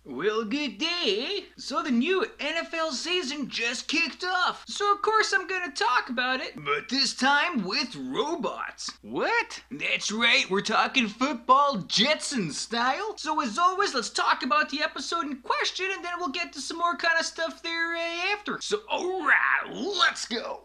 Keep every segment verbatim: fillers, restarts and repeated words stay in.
Well, good day. So the new N F L season just kicked off. So of course I'm gonna talk about it, but this time with robots. What? That's right, we're talking football Jetsons style. So as always, let's talk about the episode in question and then we'll get to some more kind of stuff there uh, after. So alright, let's go.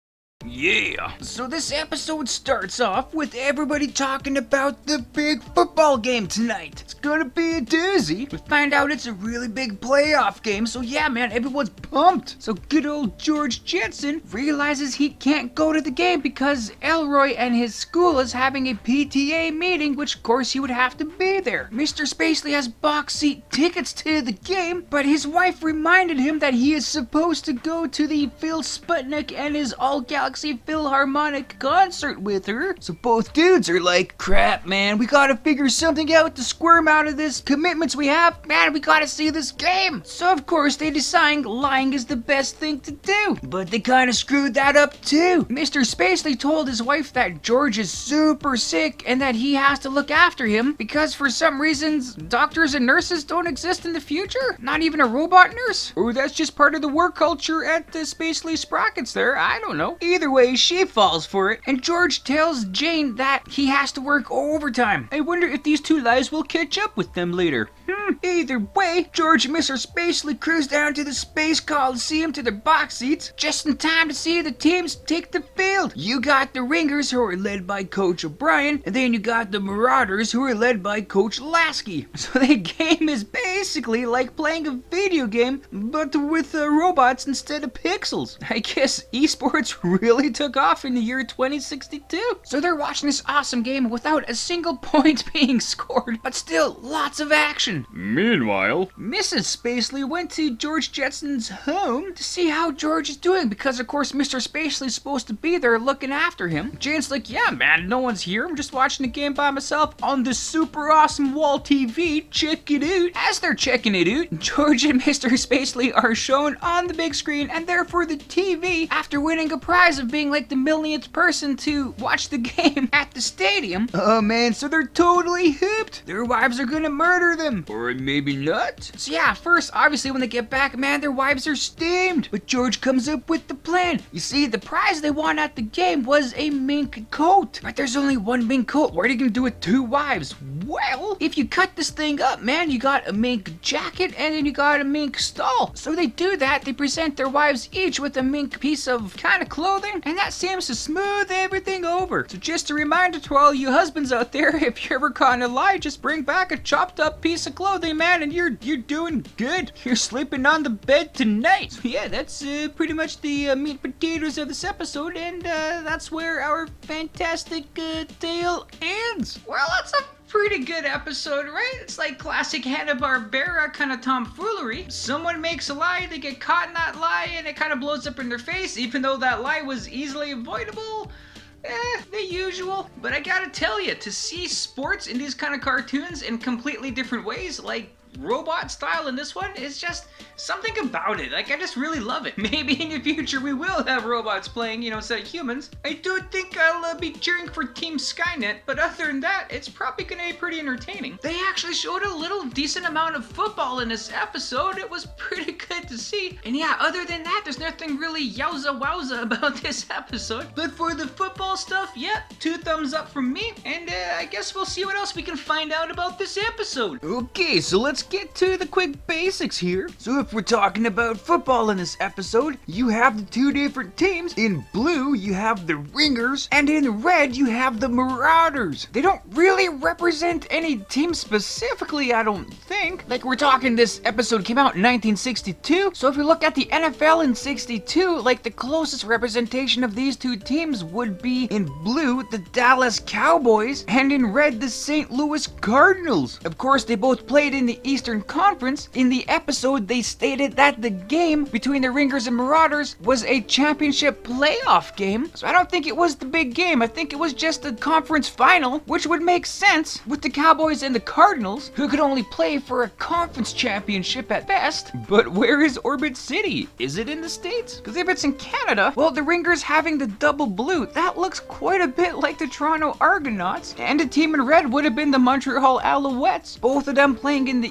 Yeah. So this episode starts off with everybody talking about the big football game tonight. It's gonna be a doozy. We find out it's a really big playoff game, so yeah, man, everyone's pumped. So good old George Jetson realizes he can't go to the game because Elroy and his school is having a P T A meeting, which of course he would have to be there. Mister Spacely has box seat tickets to the game, but his wife reminded him that he is supposed to go to the Phil Sputnik and his All Galaxy Philharmonic concert with her. So both dudes are like, crap, man, we gotta figure something out to squirm out of this commitments we have. Man, we gotta see this game. So of course they decide lying is the best thing to do. But they kind of screwed that up too. Mister Spacely told his wife that George is super sick and that he has to look after him because for some reasons doctors and nurses don't exist in the future. Not even a robot nurse. Or that's just part of the work culture at the Spacely Sprockets there. I don't know. Either way, she falls for it, and George tells Jane that he has to work overtime. I wonder if these two lies will catch up with them later. Hmm. Either way, George and Mister Spacely cruise down to the Space Coliseum to their box seats just in time to see the teams take the field. You got the Ringers, who are led by Coach O'Brien, and then you got the Marauders, who are led by Coach Lasky. So the game is basically like playing a video game, but with uh, robots instead of pixels. I guess esports really took off in the year twenty sixty-two. So they're watching this awesome game without a single point being scored, but still lots of action. Meanwhile, Missus Spacely went to George Jetson's home to see how George is doing because of course Mister Spacely's supposed to be there looking after him. Jane's like, yeah man, no one's here. I'm just watching the game by myself on the super awesome wall T V. Check it out. As they're checking it out, George and Mister Spacely are shown on the big screen and therefore the T V after winning a prize of being like the millionth person to watch the game at the stadium. Oh man, so they're totally hooped. Their wives are gonna murder them. Or maybe not. So yeah, first, obviously when they get back, man, their wives are steamed. But George comes up with the plan. You see, the prize they won at the game was a mink coat. But there's only one mink coat. What are you gonna do with two wives? Well, if you cut this thing up, man, you got a mink jacket and then you got a mink stole. So they do that. They present their wives each with a mink piece of kind of clothing, and that seems to smooth everything over. So just a reminder to all you husbands out there, if you're ever caught in a lie, just bring back a chopped up piece of clothing, man, and you're you're doing good. You're sleeping on the bed tonight. So yeah, that's uh, pretty much the uh, meat and potatoes of this episode, and uh, that's where our fantastic uh, tale ends. Well, that's a pretty good episode, right? It's like classic Hanna-Barbera kind of tomfoolery. Someone makes a lie, they get caught in that lie, and it kind of blows up in their face, even though that lie was easily avoidable. Eh, the usual. But I gotta tell you, to see sports in these kind of cartoons in completely different ways, like robot style in this one, is just something about it. Like, I just really love it. Maybe in the future we will have robots playing, you know, instead of humans. I do think I'll uh, be cheering for Team Skynet, but other than that, it's probably gonna be pretty entertaining. They actually showed a little decent amount of football in this episode. It was pretty good to see. And yeah, other than that, there's nothing really yowza wowza about this episode. But for the football stuff, yeah, two thumbs up from me. And uh, I guess we'll see what else we can find out about this episode. Okay, so let's get to the quick basics here. So if we're talking about football in this episode, you have the two different teams. In blue, you have the Ringers, and in red, you have the Marauders. They don't really represent any team specifically, I don't think. Like, we're talking, this episode came out in nineteen sixty-two, so if you look at the N F L in sixty-two, like, the closest representation of these two teams would be in blue, the Dallas Cowboys, and in red, the Saint Louis Cardinals. Of course, they both played in the Eastern Conference. In the episode, they stated that the game between the Ringers and Marauders was a championship playoff game. So I don't think it was the big game. I think it was just a conference final, which would make sense with the Cowboys and the Cardinals, who could only play for a conference championship at best. But where is Orbit City? Is it in the States? Because if it's in Canada, well, the Ringers having the double blue, that looks quite a bit like the Toronto Argonauts. And a team in red would have been the Montreal Alouettes, both of them playing in the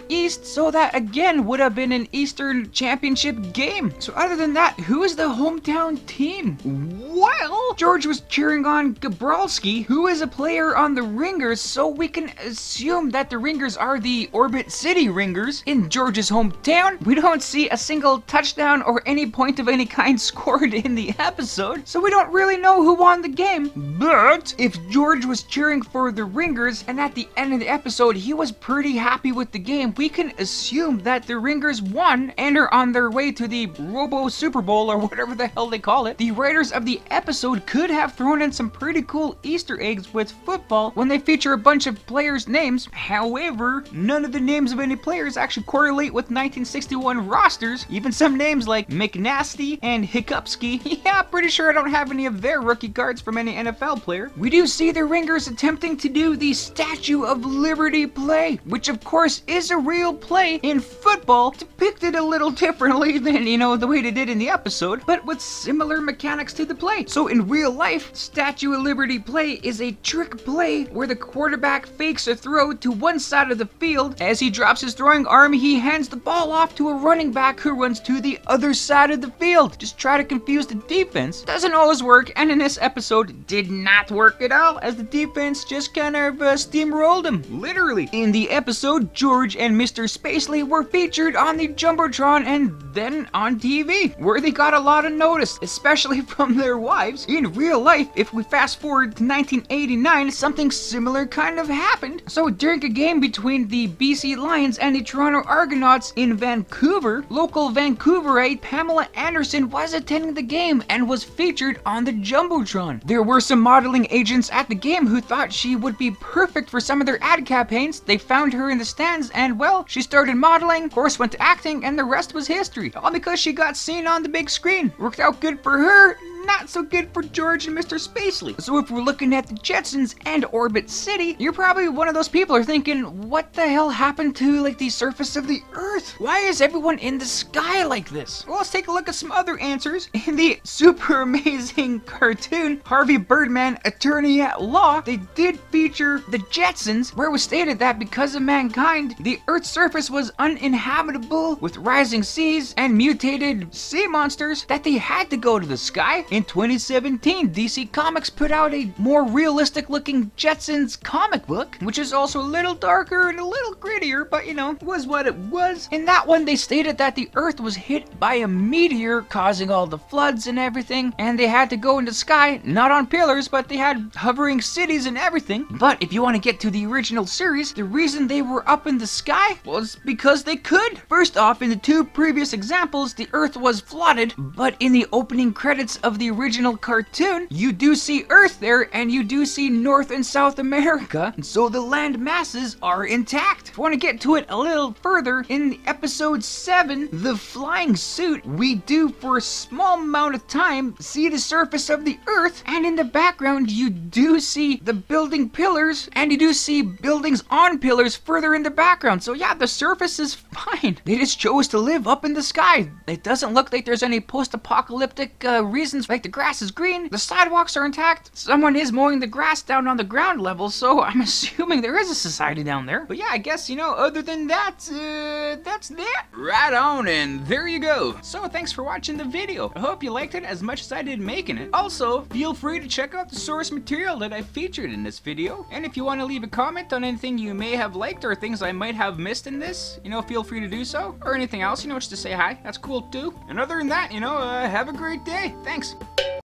east, so that again would have been an Eastern Championship game. So other than that, who is the hometown team? Well, George was cheering on Gabralski, who is a player on the Ringers, so we can assume that the Ringers are the Orbit City Ringers in George's hometown. We don't see a single touchdown or any point of any kind scored in the episode, so we don't really know who won the game. But if George was cheering for the Ringers and at the end of the episode he was pretty happy with the game, we can assume that the Ringers won and are on their way to the Robo Super Bowl or whatever the hell they call it. The writers of the episode could have thrown in some pretty cool Easter eggs with football when they feature a bunch of players' names. However, none of the names of any players actually correlate with nineteen sixty-one rosters. Even some names like McNasty and Hickupski. Yeah, pretty sure I don't have any of their rookie cards from any N F L player. We do see the Ringers attempting to do the Statue of Liberty play, which of course is a real play in football, depicted a little differently than, you know, the way they did in the episode, but with similar mechanics to the play. So in real life, Statue of Liberty play is a trick play where the quarterback fakes a throw to one side of the field. As he drops his throwing arm, he hands the ball off to a running back who runs to the other side of the field. Just try to confuse the defense. Doesn't always work, and in this episode did not work at all, as the defense just kind of uh, steamrolled him. Literally. In the episode, George and Mister Spacely were featured on the Jumbotron and then on T V, where they got a lot of notice, especially from their wives. In real life, if we fast forward to nineteen eighty-nine, something similar kind of happened. So during a game between the B C Lions and the Toronto Argonauts in Vancouver, local Vancouverite Pamela Anderson was attending the game and was featured on the Jumbotron. There were some modeling agents at the game who thought she would be perfect for some of their ad campaigns. They found her in the stands and, well, she started modeling, of course went to acting, and the rest was history. All because she got seen on the big screen. Worked out good for her, not so good for George and Mister Spacely. So if we're looking at the Jetsons and Orbit City, you're probably one of those people who are thinking, what the hell happened to like the surface of the earth? Why is everyone in the sky like this? Well, let's take a look at some other answers. In the super amazing cartoon, Harvey Birdman, Attorney at Law, they did feature the Jetsons, where it was stated that because of mankind, the earth's surface was uninhabitable with rising seas and mutated sea monsters, that they had to go to the sky. In twenty seventeen, D C Comics put out a more realistic looking Jetsons comic book, which is also a little darker and a little grittier, but you know, was what it was. In that one, they stated that the earth was hit by a meteor causing all the floods and everything, and they had to go into the sky, not on pillars, but they had hovering cities and everything. But if you want to get to the original series, the reason they were up in the sky was because they could. First off, in the two previous examples, the earth was flooded, but in the opening credits of the original cartoon, you do see Earth there, and you do see North and South America, and so the land masses are intact. If you want to get to it a little further, in episode seven, the flying suit, we do for a small amount of time see the surface of the Earth, and in the background you do see the building pillars, and you do see buildings on pillars further in the background. So yeah, the surface is fine. They just chose to live up in the sky. It doesn't look like there's any post-apocalyptic uh, reasons. Like the grass is green, the sidewalks are intact, someone is mowing the grass down on the ground level, so I'm assuming there is a society down there. But yeah, I guess, you know, other than that, uh, that's that. Right on, and there you go. So thanks for watching the video. I hope you liked it as much as I did making it. Also, feel free to check out the source material that I featured in this video. And if you want to leave a comment on anything you may have liked or things I might have missed in this, you know, feel free to do so. Or anything else, you know, just to say hi. That's cool too. And other than that, you know, uh, have a great day. Thanks.